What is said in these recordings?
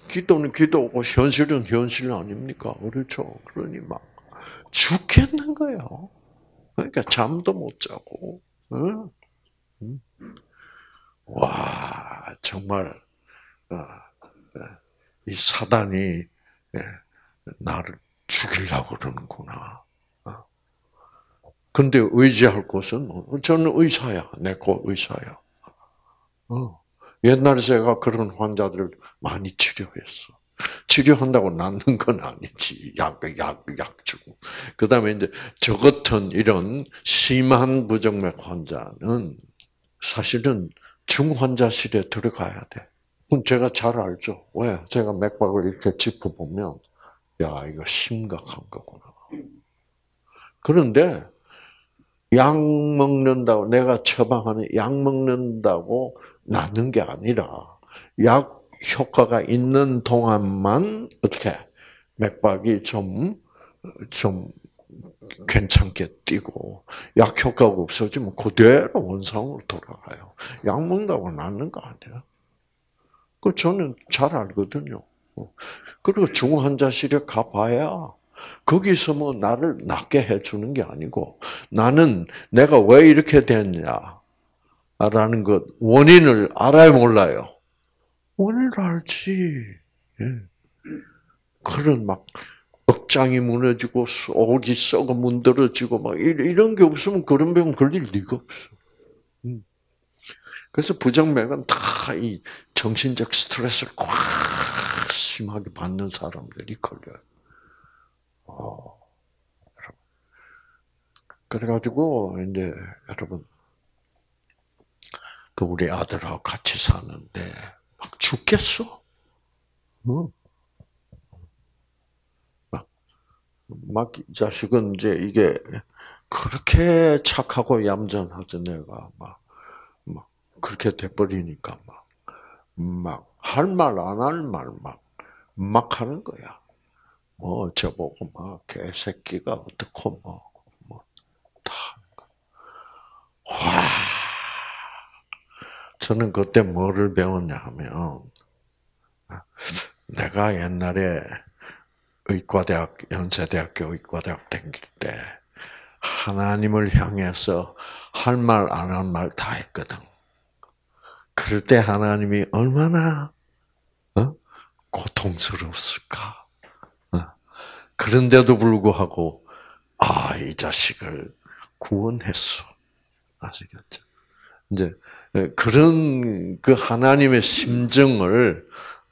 기도는 기도고 현실은 현실 아닙니까? 그렇죠. 그러니 막 죽겠는 거예요. 그러니까 잠도 못 자고. 응? 응? 와, 정말 이 사단이 나를 죽이려고 그러는구나. 근데 의지할 곳은 저는 의사야. 내 거 의사야. 옛날에 제가 그런 환자들 많이 치료했어. 치료한다고 낫는 건 아니지. 약 주고. 그 다음에 이제 저 같은 이런 심한 부정맥 환자는 사실은 중환자실에 들어가야 돼. 그건 제가 잘 알죠. 왜? 제가 맥박을 이렇게 짚어보면, 야, 이거 심각한 거구나. 그런데 약 먹는다고, 내가 처방하는 약 먹는다고 낫는 게 아니라, 약 효과가 있는 동안만 어떻게 맥박이 좀 괜찮게 뛰고, 약 효과가 없어지면 그대로 원상으로 돌아가요. 약 먹는다고 낫는 거 아니야. 그 저는 잘 알거든요. 그리고 중환자실에 가봐야 거기서 뭐 나를 낫게 해주는 게 아니고 나는 내가 왜 이렇게 됐냐라는 것 원인을 알아야 몰라요. 원인을 알지. 예. 그런 막 억장이 무너지고 속이 썩어 문드러지고 막 이런 게 없으면 그런 병 걸릴 리가 없어. 그래서 부정맥은 다 이 정신적 스트레스를 꽉 심하게 받는 사람들이 걸려요. 그래가지고 이제 여러분 그 우리 아들하고 같이 사는데 막 죽겠어. 응. 막이 자식은 이제 이게 그렇게 착하고 얌전하던 애가 막 그렇게 돼버리니까 막 할 말 안 할 말 막 하는 거야. 저보고 막 개새끼가 어떻고 다 하는 거야. 와, 저는 그때 뭐를 배웠냐 하면 내가 옛날에 연세대학교 의과대학 다닐 때 하나님을 향해서 할 말 안 한 말 다 했거든. 그럴 때 하나님이 얼마나 고통스러웠을까. 그런데도 불구하고 이 자식을 구원했어. 아시겠죠? 이제 그런 그 하나님의 심정을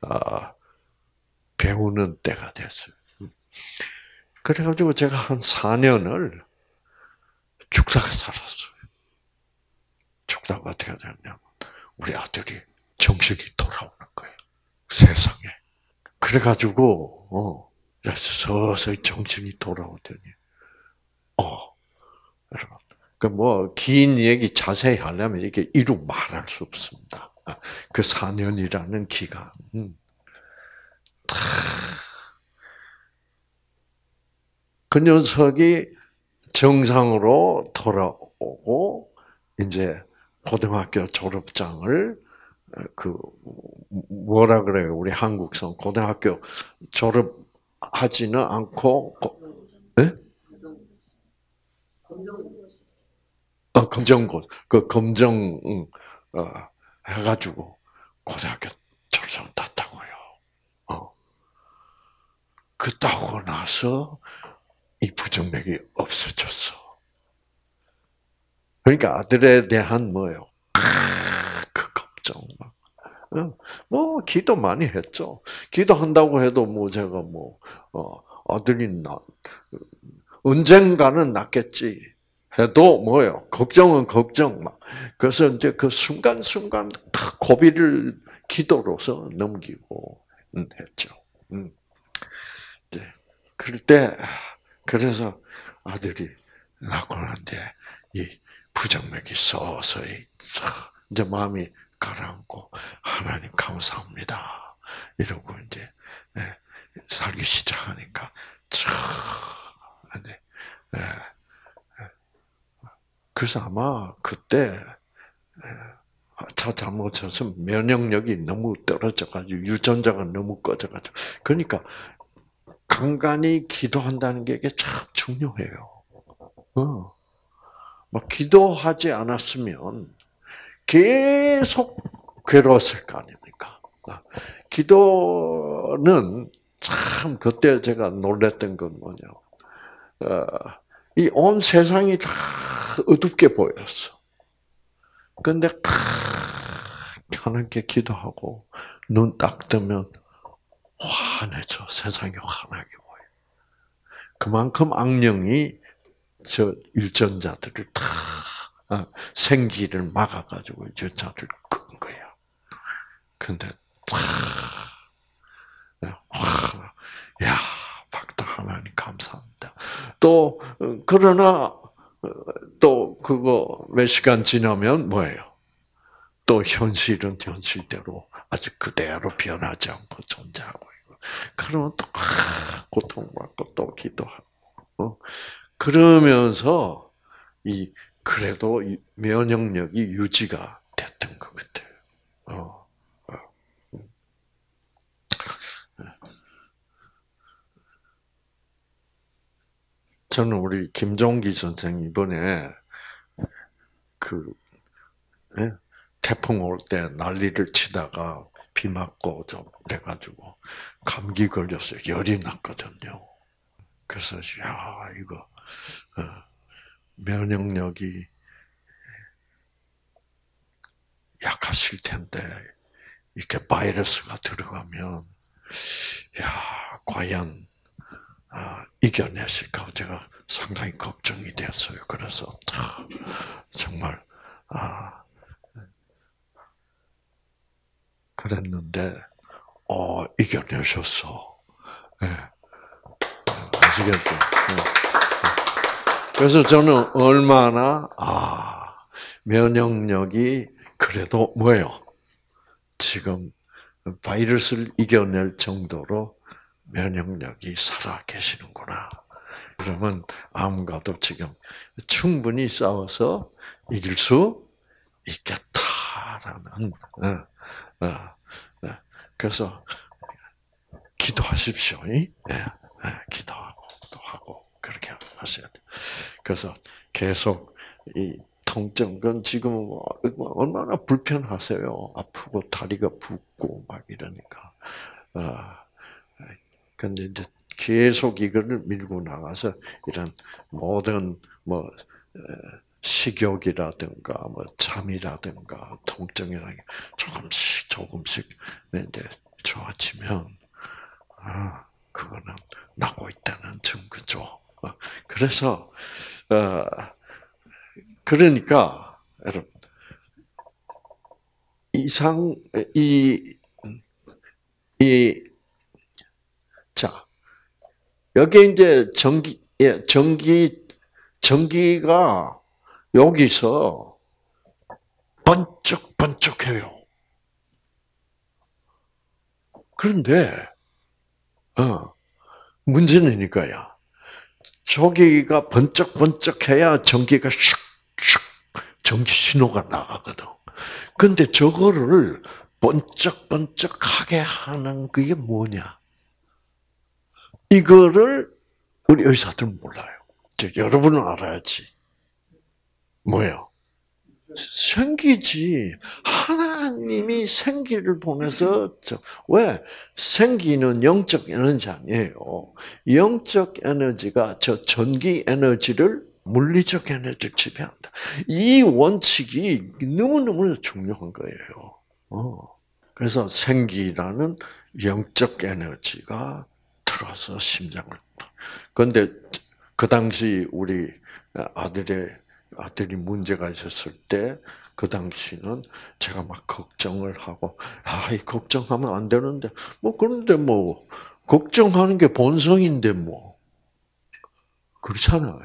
배우는 때가 됐어요. 그래가지고 제가 한 4년을 죽다가 살았어요. 죽다가 어떻게 되냐면 우리 아들이 정신이 돌아오는 거예요. 세상에. 그래가지고 서서히 정신이 돌아오더니 여러분 긴 얘기 자세히 하려면 이게 이루 말할 수 없습니다. 그 4년이라는 기간. 그 녀석이 정상으로 돌아오고 이제 고등학교 졸업장을 뭐라 그래요? 우리 한국선 고등학교 졸업하지는 않고 네? 검정고 검정 해가지고 고등학교 졸업장 땄다고요. 그 따고 나서 이 부정맥이 없어졌어. 그러니까 아들에 대한 뭐예요? 그 걱정. 기도 많이 했죠. 기도한다고 해도 제가 아들이 언젠가는 낫겠지 해도 뭐예요? 걱정은 걱정 막. 그래서 이제 그 순간순간 고비를 기도로서 넘기고 했죠. 그럴 때 그래서 아들이 낳고 난데 이 부정맥이 서서히 이제 마음이 가라앉고 하나님 감사합니다 이러고 이제 살기 시작하니까 그래서 아마 그때 잘못해서 면역력이 너무 떨어져가지고 유전자가 너무 꺼져가지고 그러니까 간간히 기도한다는 게 이게 참 중요해요. 막 기도하지 않았으면 계속 괴로웠을 거 아닙니까? 기도는 참 그때 제가 놀랬던 건 뭐냐? 이 온 세상이 다 어둡게 보였어. 근데 하나님께 기도하고 눈 딱 뜨면 환해져. 세상이 환하게 보여. 그만큼 악령이 저 유전자들을 다 생기를 막아가지고 유전자를 끈 거야. 근데 야, 박다 하나님 감사합니다. 또 그러나 또 그거 몇 시간 지나면 뭐예요? 또 현실은 현실대로 아주 그대로 변하지 않고 존재하고 있고. 그러면 또 고통받고 또 기도하고. 그러면서 그래도 면역력이 유지가 됐던 것 같아요. 저는 우리 김종기 선생 이번에 태풍 올 때 난리를 치다가 비 맞고 좀 그래가지고 감기 걸렸어요. 열이 났거든요. 그래서 이거 면역력이 약하실 텐데 이렇게 바이러스가 들어가면 과연 이겨내실까 제가 상당히 걱정이 됐어요. 그래서 정말 그랬는데 이겨내셨어. 네. 아시겠죠? 네. 그래서 저는 얼마나 면역력이 그래도 뭐예요? 지금 바이러스를 이겨낼 정도로 면역력이 살아 계시는구나. 그러면 암과도 지금 충분히 싸워서 이길 수 있겠다라는. 그래서 기도하십시오. 기도하고 또 하고 그렇게 하셔야 돼요. 그래서 계속 이 통증은 지금 얼마나 불편하세요. 아프고 다리가 붓고 막 이러니까. 근데 이제 계속 이거를 밀고 나가서 이런 모든 식욕이라든가 잠이라든가 통증이라든가 조금씩 이제 좋아지면 그거는 나고 있다는 증거죠. 그래서 그러니까 여러분 자 여기 이제 전기가 여기서 번쩍번쩍해요. 그런데 문제는 저기가 번쩍번쩍해야 전기가 슉슉 전기 신호가 나가거든. 근데 저거를 번쩍번쩍하게 하는 그게 뭐냐? 이거를 우리 의사들은 몰라요. 여러분은 알아야지. 뭐예요? 생기지. 하나님이 생기를 보내서 왜? 생기는 영적 에너지 아니에요. 영적 에너지가 저 전기 에너지를 물리적 에너지를 지배한다. 이 원칙이 너무너무 중요한 거예요. 그래서 생기라는 영적 에너지가 들어서 심장을. 그런데 그 당시 우리 아들이 문제가 있었을 때, 그 당시는 제가 막 걱정을 하고, 이 걱정하면 안 되는데, 그런데 걱정하는 게 본성인데 그렇잖아요.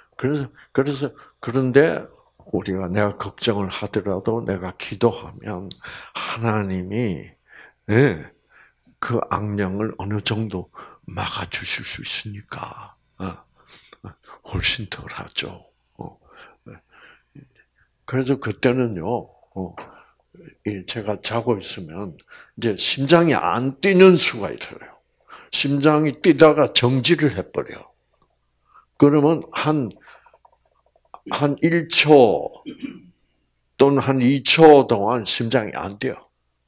그런데 내가 걱정을 하더라도 내가 기도하면 하나님이, 그 악령을 어느 정도 막아주실 수 있으니까, 훨씬 덜 하죠. 그래서 그때는요, 제가 자고 있으면 이제 심장이 안 뛰는 수가 있어요. 심장이 뛰다가 정지를 해버려. 그러면 한 1초 또는 한 2초 동안 심장이 안 뛰어.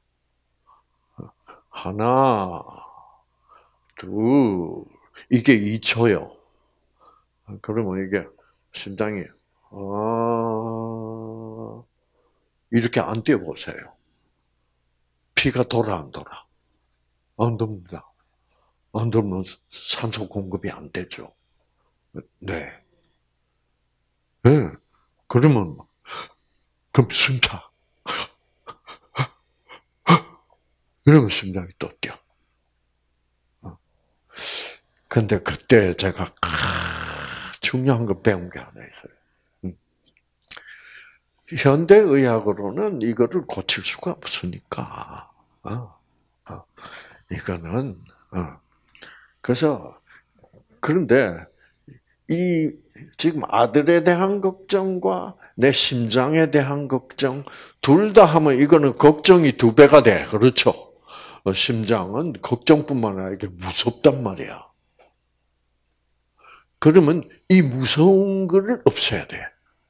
하나, 둘, 이게 2초요. 그러면 이게 심장이, 이렇게 안 뛰어보세요. 피가 돌아, 안 돌아? 안 돕니다. 안 돌면 산소 공급이 안 되죠. 네. 네. 그러면, 그럼 숨차. 이러면 심장이 또 뛰어. 근데 그때 제가 중요한 걸 배운 게 하나 있어요. 현대의학으로는 이거를 고칠 수가 없으니까. 이거는, 그래서, 그런데, 지금 아들에 대한 걱정과 내 심장에 대한 걱정, 둘 다 하면 이거는 걱정이 2배가 돼. 그렇죠? 심장은 걱정뿐만 아니라 이게 무섭단 말이야. 그러면 이 무서운 거를 없애야 돼.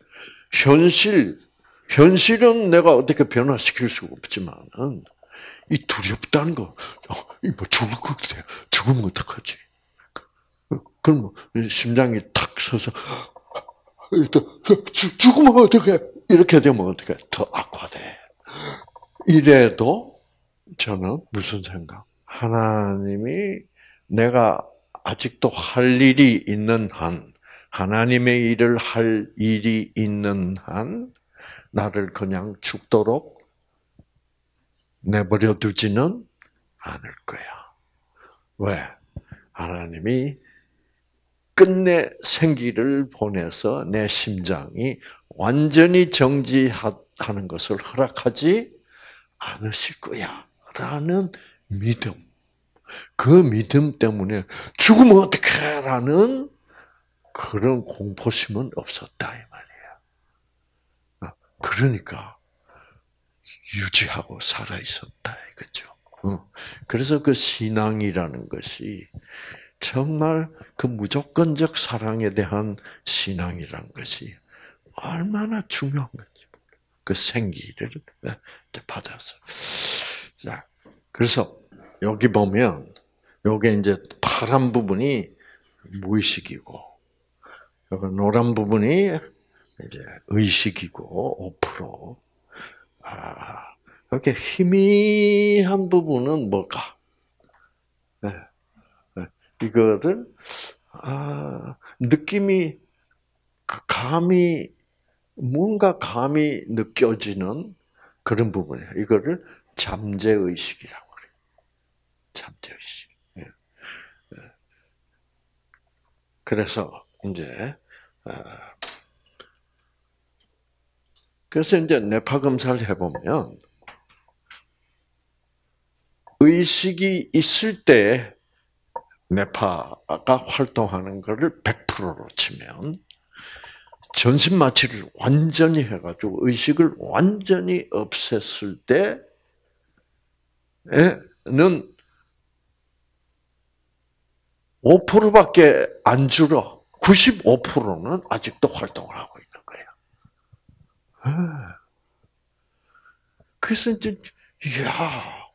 현실은 내가 어떻게 변화시킬 수가 없지만은, 이 두렵다는 거, 이거 죽을 것 같아. 죽으면 어떡하지? 그럼 심장이 탁 서서, 죽으면 어떡해? 이렇게 되면 어떡해? 더 악화돼. 이래도 저는 무슨 생각? 하나님이 내가 아직도 할 일이 있는 한, 하나님의 일을 할 일이 있는 한, 나를 그냥 죽도록 내버려 두지는 않을 거야. 왜? 하나님이 끝내 생기를 보내서 내 심장이 완전히 정지하는 것을 허락하지 않으실 거야. 라는 믿음. 그 믿음 때문에 죽으면 어떡해? 라는 그런 공포심은 없었다. 이 말이야. 그러니까 유지하고 살아있었다. 이거죠. 그래서 그 신앙이라는 것이 정말 그 무조건적 사랑에 대한 신앙이란 것이 얼마나 중요한 건지. 그 생기를 받아서. 자, 그래서 여기 보면 요게 이제 파란 부분이 무의식이고, 여기 노란 부분이 이제 의식이고 5%. 이렇게 희미한 부분은 뭘까? 네. 이거를 느낌이 감이 뭔가 감이 느껴지는 그런 부분이에요. 이거를 잠재의식이라고 그래요. 잠재의식. 그래서 이제 뇌파 검사를 해보면 의식이 있을 때 뇌파가 활동하는 것을 100%로 치면 전신 마취를 완전히 해가지고 의식을 완전히 없앴을 때는 5%밖에 안 줄어. 95%는 아직도 활동을 하고 있는 거야. 그래서 이제, 이야.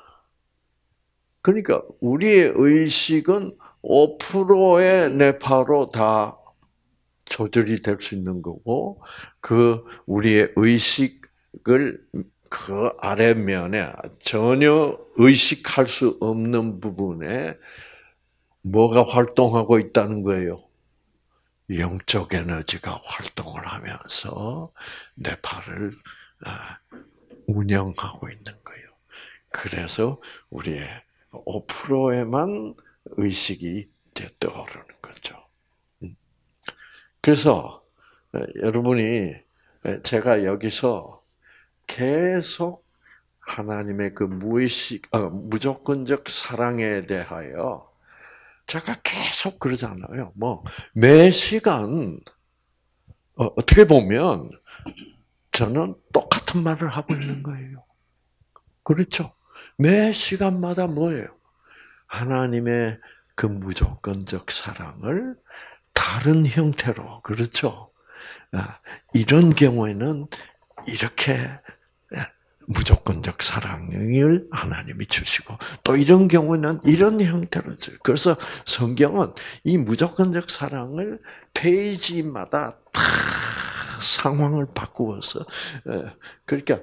그러니까 우리의 의식은 5%의 뇌파로 다 조절이 될 수 있는 거고, 그 우리의 의식을 그 아래면에 전혀 의식할 수 없는 부분에 뭐가 활동하고 있다는 거예요? 영적 에너지가 활동을 하면서 뇌파를 운영하고 있는 거예요. 그래서 우리의 5%에만 의식이 떠오르는 거죠. 그래서 여러분이 제가 여기서 계속 하나님의 그 무조건적 사랑에 대하여 제가 계속 그러잖아요. 매 시간 어떻게 보면 저는 똑같은 말을 하고 있는 거예요. 그렇죠? 매 시간마다 뭐예요? 하나님의 그 무조건적 사랑을 다른 형태로, 그렇죠? 이런 경우에는 이렇게 무조건적 사랑을 하나님이 주시고, 또 이런 경우는 이런 형태로 줘요. 그래서 성경은 이 무조건적 사랑을 페이지마다 다 상황을 바꾸어서, 그러니까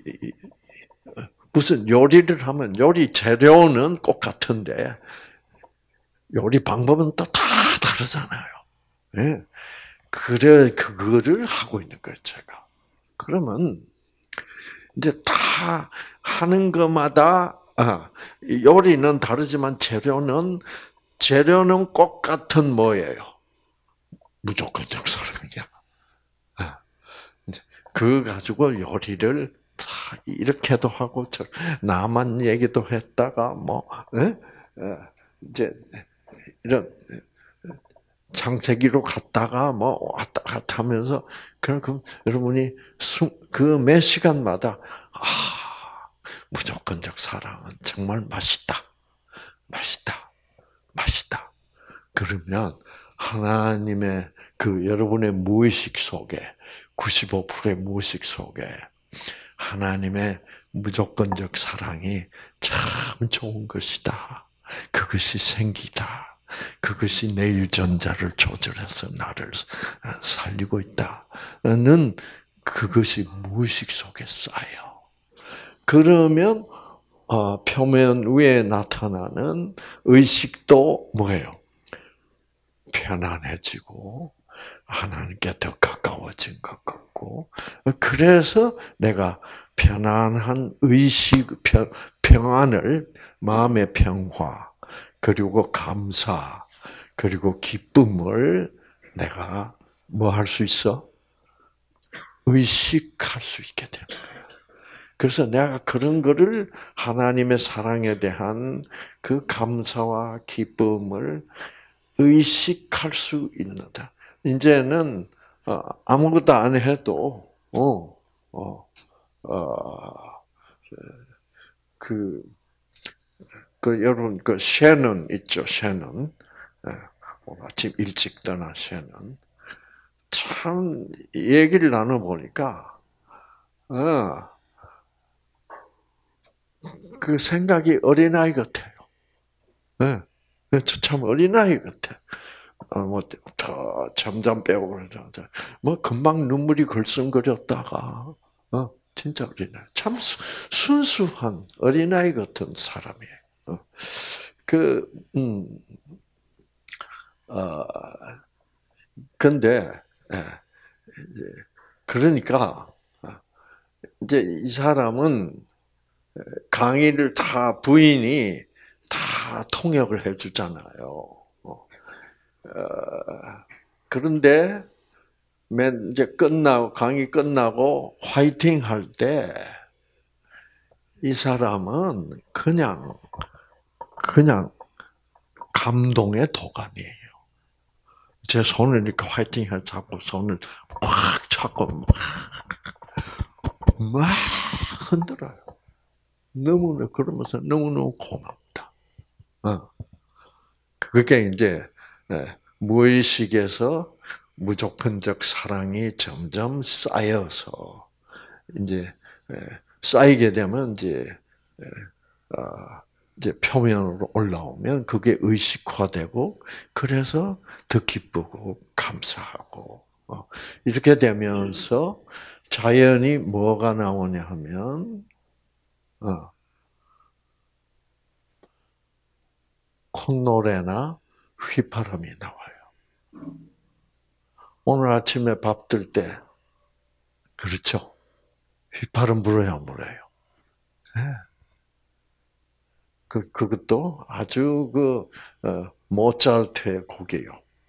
무슨 요리를 하면 요리 재료는 똑같은데 요리 방법은 또 다 다르잖아요. 예. 그래, 그거를 하고 있는 거예요, 제가. 그러면 이제 다 하는 것마다 요리는 다르지만 재료는 똑같은 뭐예요? 무조건적 사랑이야. 그거 가지고 요리를 다 이렇게도 하고 나만 얘기도 했다가 이제 이런 창세기로 갔다가 왔다 갔다 하면서 그럼 여러분이 그 매 시간마다 무조건적 사랑은 정말 맛있다. 그러면 하나님의 그 여러분의 무의식 속에 95%의 무의식 속에 하나님의 무조건적 사랑이 참 좋은 것이다. 그것이 생기다. 그것이 내 유전자를 조절해서 나를 살리고 있다는 그것이 무의식 속에 쌓여. 그러면 표면 위에 나타나는 의식도 뭐예요? 편안해지고 하나님께 더 가까워진 것 같고, 그래서 내가 편안한 의식, 평안을, 마음의 평화, 그리고 감사, 그리고 기쁨을 내가 뭐 할 수 있어? 의식할 수 있게 되는 거예요. 그래서 내가 그런 거를 하나님의 사랑에 대한 그 감사와 기쁨을 의식할 수 있는다. 이제는 아무것도 안 해도 여러분 셰넌 있죠, 셰넌. 오늘 아침 일찍 떠난 셰넌. 참 얘기를 나눠 보니까 그 생각이 어린아이 같아요. 참 어린아이 같아. 더 잠잠 빼고 그러자. 금방 눈물이 글썽거렸다가, 진짜 어린아이. 참 순수한 어린아이 같은 사람이에요. 근데, 그러니까, 이제 이 사람은 강의를 다 부인이 다 통역을 해주잖아요. 그런데 이제 강의 끝나고 화이팅 할 때 이 사람은 그냥 감동의 도가니예요. 제 손을 이렇게 화이팅을 잡고 손을 꽉 잡고 막 흔들어요. 너무나 그러면서 너무너무 고맙다. 그게 이제 무의식에서 무조건적 사랑이 점점 쌓여서 이제 쌓이게 되면 이제 표면으로 올라오면 그게 의식화되고 그래서 더 기쁘고 감사하고 이렇게 되면서 자연히 뭐가 나오냐 하면 콧노래나 휘파람이 나와요. 오늘 아침에 밥 들 때 그렇죠? 휘파람 불어요, 안 불어요? 네. 그것도 아주 모차르트의 곡이에요.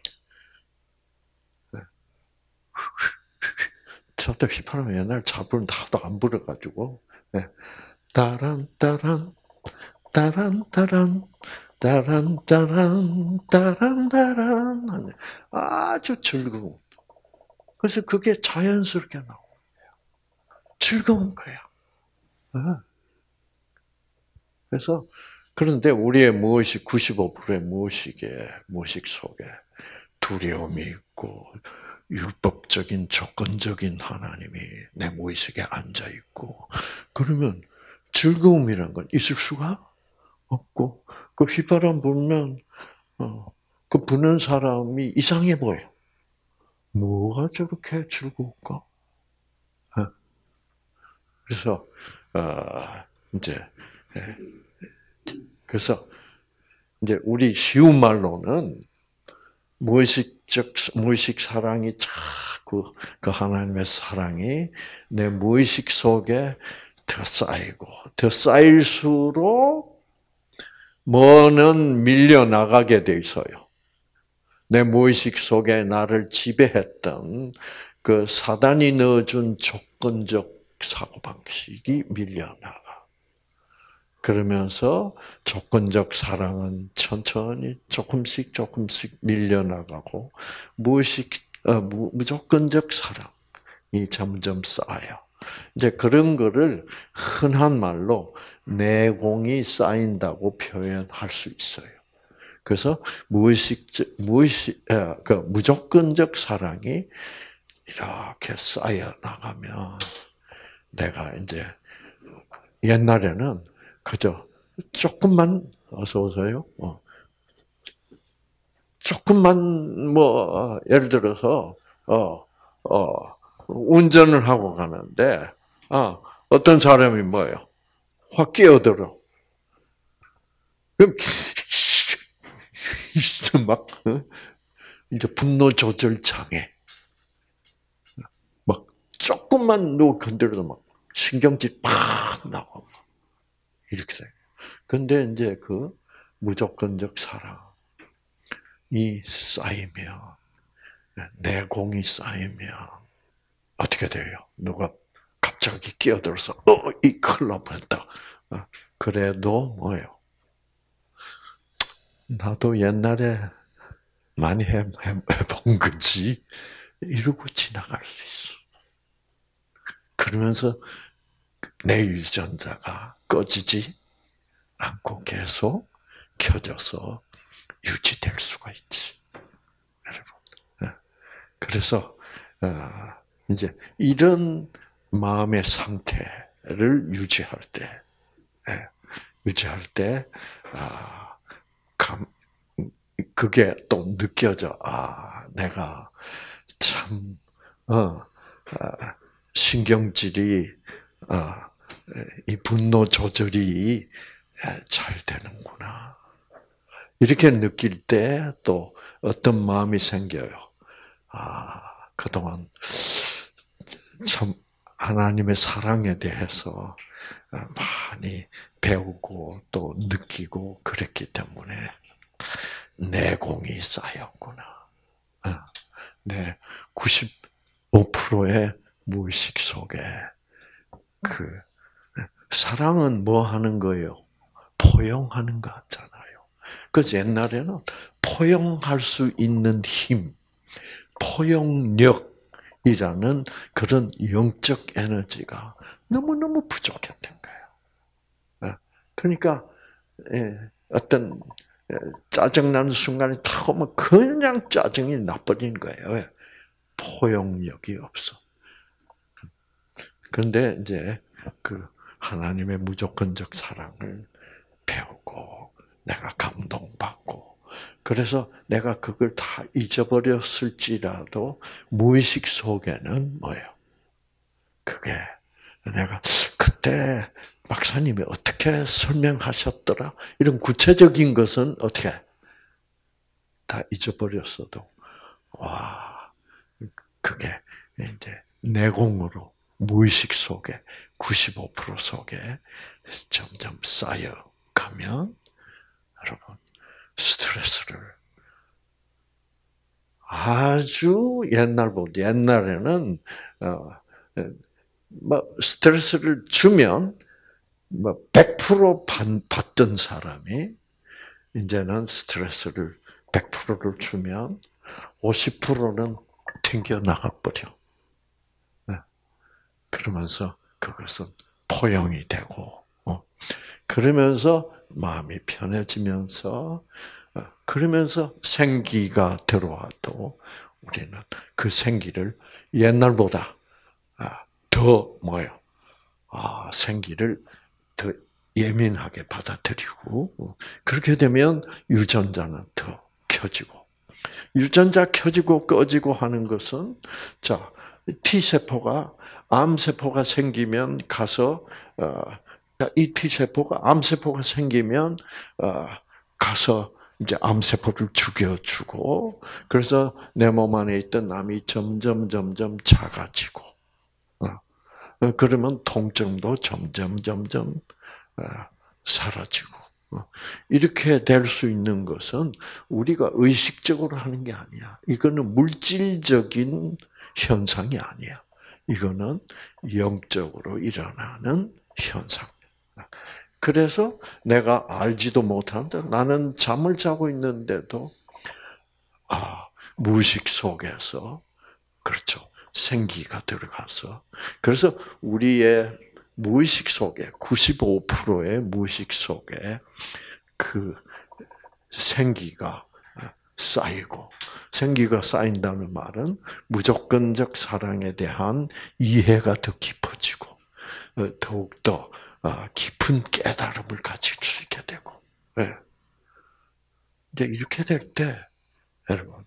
저도 휘파람 옛날 잘 부르는데 하도 안 불어가지고, 따란, 따란, 따란, 따란, 따란, 따란, 따란, 따란. 아주 즐거운. 그래서 그게 자연스럽게 나와요. 즐거운 거야. 그래서 그런데 우리의 무의식 95%의 무의식 속에 두려움이 있고 율법적인 조건적인 하나님이 내 무의식에 앉아 있고 그러면 즐거움이란 건 있을 수가 없고 그 휘바람 불면 그 부는 사람이 이상해 보여. 뭐가 저렇게 즐거울까? 그래서 이제 그래서 이제 우리 쉬운 말로는 무의식 사랑이 자꾸 그 하나님의 사랑이 내 무의식 속에 더 쌓일수록 뭐는 밀려 나가게 돼 있어요. 내 무의식 속에 나를 지배했던 그 사단이 넣어준 조건적 사고방식이 밀려나가. 그러면서 조건적 사랑은 천천히 조금씩 밀려나가고 무조건적 사랑이 점점 쌓여. 이제 그런 거를 흔한 말로 내공이 쌓인다고 표현할 수 있어요. 그래서 무조건적 사랑이 이렇게 쌓여 나가면 내가 이제 옛날에는 그저 조금만 어서 오세요. 조금만 예를 들어서 운전을 하고 가는데 어떤 사람이 뭐예요? 확 끼어들어. 그럼 막 이제 분노 조절 장애. 막 조금만 누 건드려도 막 신경질 팍 나고 이렇게 돼요. 근데 이제 그 무조건적 사랑이 쌓이면 내공이 쌓이면 어떻게 돼요? 누가 갑자기 끼어들어서 이 큰일 날 뻔했다. 그래도 뭐예요? 나도 옛날에 많이 해본 거지 이러고 지나갈 수 있어. 그러면서 내 유전자가 꺼지지 않고 계속 켜져서 유지될 수가 있지. 여러분. 그래서 이제 이런 마음의 상태를 유지할 때 그게 또 느껴져. 내가 참 신경질이 이 분노 조절이 잘 되는구나. 이렇게 느낄 때 또 어떤 마음이 생겨요. 그동안 참 하나님의 사랑에 대해서 많이 배우고 또 느끼고 그랬기 때문에 내공이 쌓였구나. 내 95%의 무의식 속에 그 사랑은 뭐 하는 거예요? 포용하는 거잖아요. 그래서 옛날에는 포용할 수 있는 힘, 포용력이라는 그런 영적 에너지가 너무너무 부족했던 거예요. 그러니까 어떤 짜증나는 순간에 탁 오면 그냥 짜증이 나버리는 거예요. 포용력이 없어. 그런데 이제 그 하나님의 무조건적 사랑을 배우고 내가 감동받고 그래서 내가 그걸 다 잊어버렸을지라도 무의식 속에는 뭐예요? 그게 내가 그때 박사님이 어떻게 설명하셨더라? 이런 구체적인 것은 어떻게 다 잊어버렸어도 그게 이제 내공으로 무의식 속에 95% 속에 점점 쌓여가면 여러분 스트레스를 아주 옛날에는 스트레스를 주면 100% 받던 사람이 이제는 스트레스를 100%를 주면 50%는 튕겨 나가 버려. 그러면서 그것은 포용이 되고, 그러면서 마음이 편해지면서, 그러면서 생기가 들어와도 우리는 그 생기를 옛날보다 더 뭐요? 생기를 더 예민하게 받아들이고, 그렇게 되면 유전자는 더 켜지고, 유전자 켜지고 꺼지고 하는 것은, 자, T세포가, 암세포가 생기면 가서, 이 T세포가, 암세포가 생기면, 가서 이제 암세포를 죽여주고, 그래서 내 몸 안에 있던 암이 점점 작아지고, 그러면 통증도 점점 사라지고. 이렇게 될 수 있는 것은 우리가 의식적으로 하는 게 아니야. 이거는 물질적인 현상이 아니야. 이거는 영적으로 일어나는 현상. 그래서 내가 알지도 못하는데 나는 잠을 자고 있는데도 무의식 속에서 그렇죠. 생기가 들어가서 그래서 우리의 무의식 속에 95%의 무의식 속에 그 생기가 쌓이고 생기가 쌓인다는 말은 무조건적 사랑에 대한 이해가 더 깊어지고 더욱더 깊은 깨달음을 가질 수 있게 되고 이제 이렇게 될 때 여러분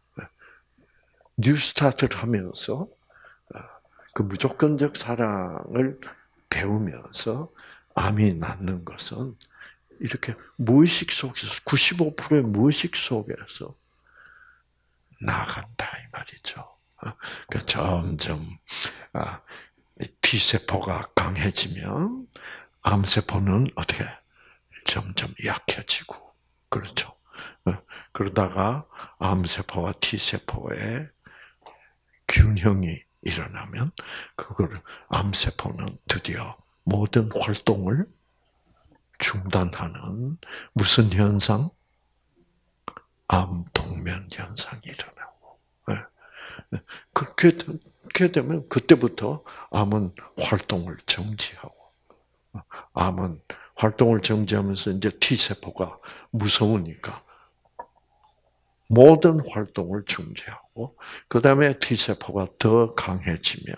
뉴스타트를 하면서 그 무조건적 사랑을 배우면서 암이 낫는 것은 이렇게 무의식 속에서 95%의 무의식 속에서 나간다 이 말이죠. 그러니까 점점 T세포가 강해지면 암세포는 어떻게 점점 약해지고 그렇죠. 그러다가 암세포와 T세포의 균형이 일어나면 그걸 암세포는 드디어 모든 활동을 중단하는 무슨 현상? 암동면 현상이 일어나고 그렇게 되면 그때부터 암은 활동을 정지하고 암은 활동을 정지하면서 이제 T세포가 무서우니까 모든 활동을 중지하고 그 다음에 T세포가 더 강해지면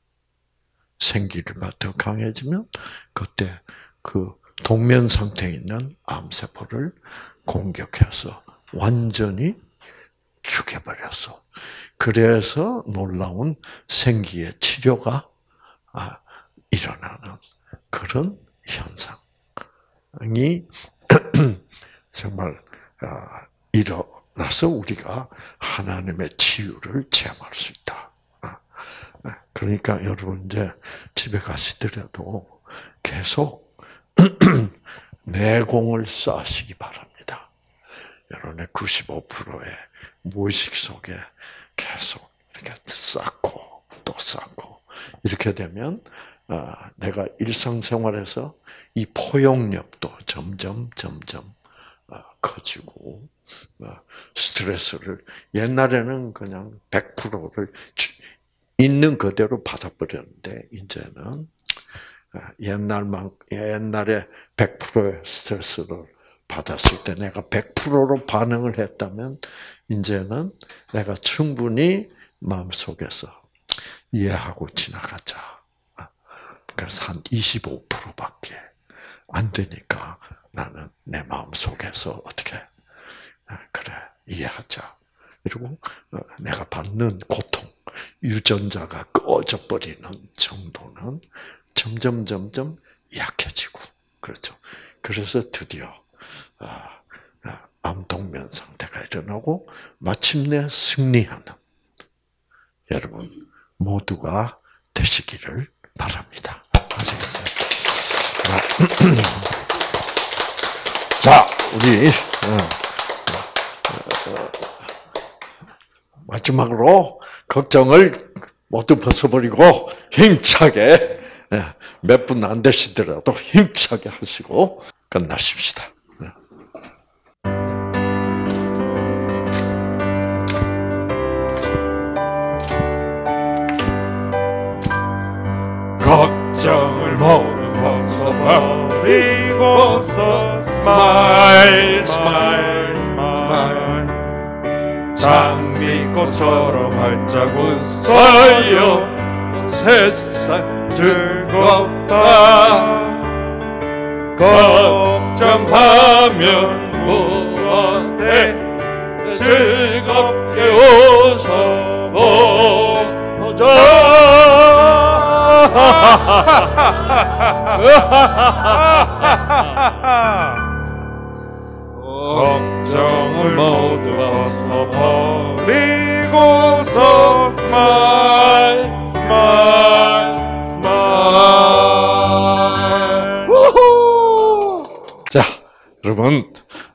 생기가 더 강해지면 그때 그 동면 상태에 있는 암세포를 공격해서 완전히 죽여버려서 그래서 놀라운 생기의 치료가 일어나는 그런 현상이 정말 일어나서 우리가 하나님의 치유를 체험할 수 있다. 그러니까 여러분 이제 집에 가시더라도 계속 내공을 쌓으시기 바랍니다. 여러분의 95%의 무의식 속에 계속 이렇게 쌓고 또 쌓고 이렇게 되면 내가 일상생활에서 이 포용력도 점점 커지고 스트레스를 옛날에는 그냥 100%를 있는 그대로 받아버렸는데 이제는 옛날에 100%의 스트레스를 받았을 때 내가 100%로 반응을 했다면 이제는 내가 충분히 마음속에서 이해하고 지나가자. 그래서 한 25%밖에 안 되니까 나는 내 마음속에서 어떻게 그래 이해하자. 그리고 내가 받는 고통, 유전자가 꺼져 버리는 정도는 점점 약해지고 그렇죠. 그래서 드디어 암동면 상태가 일어나고 마침내 승리하는 여러분 모두가 되시기를 바랍니다. 자, 우리 마지막으로 걱정을 모두 벗어버리고 힘차게 몇 분 안 되시더라도 힘차게 하시고 끝나십시다. 걱정 스마일 스마일 스마일 장미꽃처럼 활짝 웃어요 세상 즐겁다 걱정하면 무엇해 즐겁게 웃어보자 걱정을 모두 벗어버리고서 스마일 스마일 스마일. 자, 여러분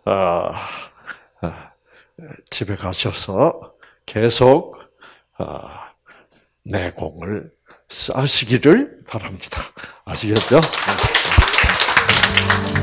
집에 가셔서 계속 내공을 쌓으시기를 바랍니다. 아시겠죠?